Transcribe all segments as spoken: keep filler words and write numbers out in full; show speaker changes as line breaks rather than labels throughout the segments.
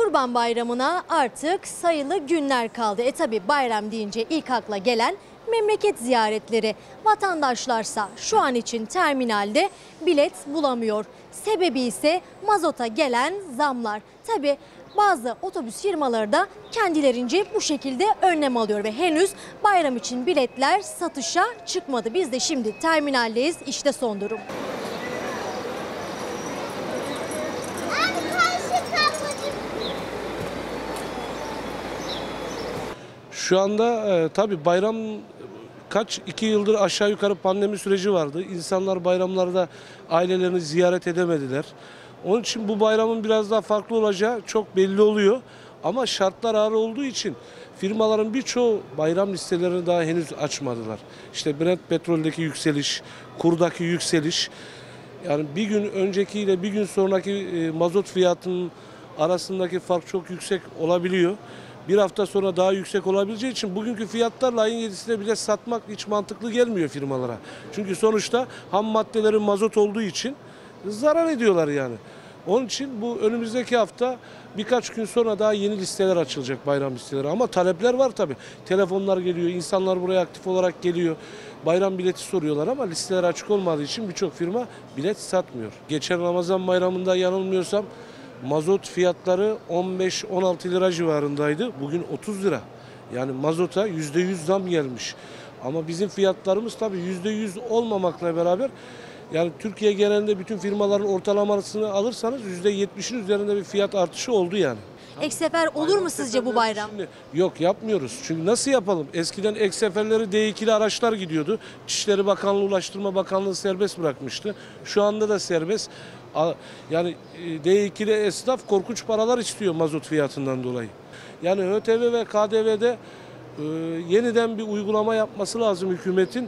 Kurban Bayramı'na artık sayılı günler kaldı. E tabi bayram deyince ilk akla gelen memleket ziyaretleri. Vatandaşlarsa şu an için terminalde bilet bulamıyor. Sebebi ise mazota gelen zamlar. Tabi bazı otobüs firmaları da kendilerince bu şekilde önlem alıyor ve henüz bayram için biletler satışa çıkmadı. Biz de şimdi terminaldeyiz. İşte son durum.
Şu anda e, tabii bayram kaç iki yıldır aşağı yukarı pandemi süreci vardı. İnsanlar bayramlarda ailelerini ziyaret edemediler. Onun için bu bayramın biraz daha farklı olacağı çok belli oluyor. Ama şartlar ağır olduğu için firmaların birçoğu bayram listelerini daha henüz açmadılar. İşte Brent petroldeki yükseliş, kurdaki yükseliş. Yani bir gün öncekiyle bir gün sonraki e, mazot fiyatının arasındaki fark çok yüksek olabiliyor. Bir hafta sonra daha yüksek olabileceği için bugünkü fiyatlarla ayın yedisinde bile satmak hiç mantıklı gelmiyor firmalara. Çünkü sonuçta ham maddelerin mazot olduğu için zarar ediyorlar yani. Onun için bu önümüzdeki hafta birkaç gün sonra daha yeni listeler açılacak, bayram listeleri. Ama talepler var tabii. Telefonlar geliyor, insanlar buraya aktif olarak geliyor. Bayram bileti soruyorlar ama listeler açık olmadığı için birçok firma bilet satmıyor. Geçen Ramazan bayramında yanılmıyorsam mazot fiyatları on beş on altı lira civarındaydı. Bugün otuz lira. Yani mazota yüzde yüz zam gelmiş. Ama bizim fiyatlarımız tabii yüzde yüz olmamakla beraber yani Türkiye genelinde bütün firmaların ortalamasını alırsanız yüzde yetmişin üzerinde bir fiyat artışı oldu yani.
Ek sefer olur mu sizce bu bayram?
Şimdi, yok yapmıyoruz. Çünkü nasıl yapalım? Eskiden ek seferleri D ikili araçlar gidiyordu. İçişleri Bakanlığı, Ulaştırma Bakanlığı serbest bırakmıştı. Şu anda da serbest. Yani D ikili esnaf korkunç paralar istiyor mazot fiyatından dolayı. Yani ÖTV ve K D V'de e, yeniden bir uygulama yapması lazım hükümetin.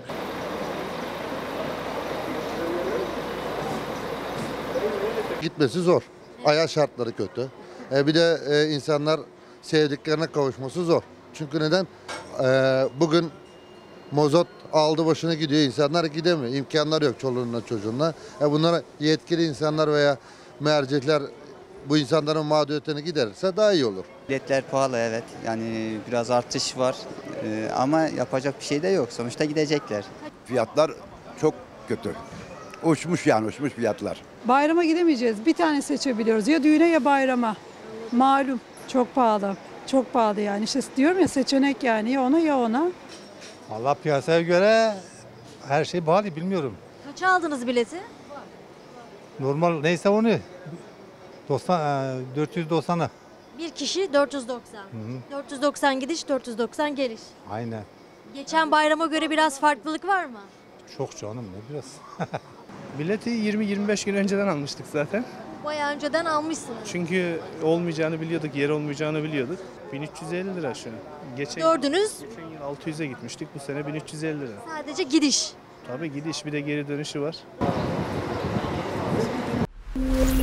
Gitmesi zor. Hayat şartları kötü. E bir de e, insanlar sevdiklerine kavuşması zor. Çünkü neden? E, bugün mazot aldı başına gidiyor. İnsanlar gidemiyor. İmkanları yok çoluğunla çocuğunla. E bunlara yetkili insanlar veya mercekler bu insanların mağduriyetini giderirse daha iyi olur.
Biletler pahalı, evet. Yani biraz artış var ee, ama yapacak bir şey de yok. Sonuçta gidecekler.
Fiyatlar çok kötü. Uçmuş yani uçmuş fiyatlar.
Bayrama gidemeyeceğiz. Bir tane seçebiliyoruz. Ya düğüne ya bayrama. Malum çok pahalı. Çok pahalı yani. İşte diyorum ya, seçenek yani ya ona ya ona.
Vallahi piyasaya göre her şey pahalı, bilmiyorum.
Kaça aldınız bileti?
Normal neyse onu doksan, dört yüz doksana.
Bir kişi dört yüz doksan. Hı hı. dört yüz doksan gidiş, dört yüz doksan geliş.
Aynen.
Geçen bayrama göre biraz farklılık var mı?
Çok canım, ne biraz.
Bileti yirmi yirmi beş gün önceden almıştık zaten.
Bayağı önceden almışsınız.
Çünkü olmayacağını biliyorduk, yer olmayacağını biliyorduk. bin üç yüz elli lira şu an. Geçen,
Gördünüz.
geçen yıl altı yüze gitmiştik, bu sene bin üç yüz elli lira.
Sadece gidiş.
Tabii gidiş, bir de geri dönüşü var.